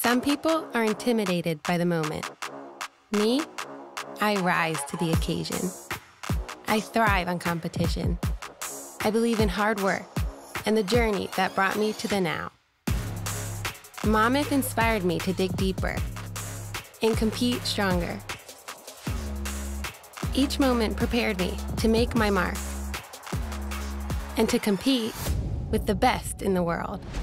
Some people are intimidated by the moment. Me, I rise to the occasion. I thrive on competition. I believe in hard work and the journey that brought me to the now. Monmouth inspired me to dig deeper and compete stronger. Each moment prepared me to make my mark and to compete with the best in the world.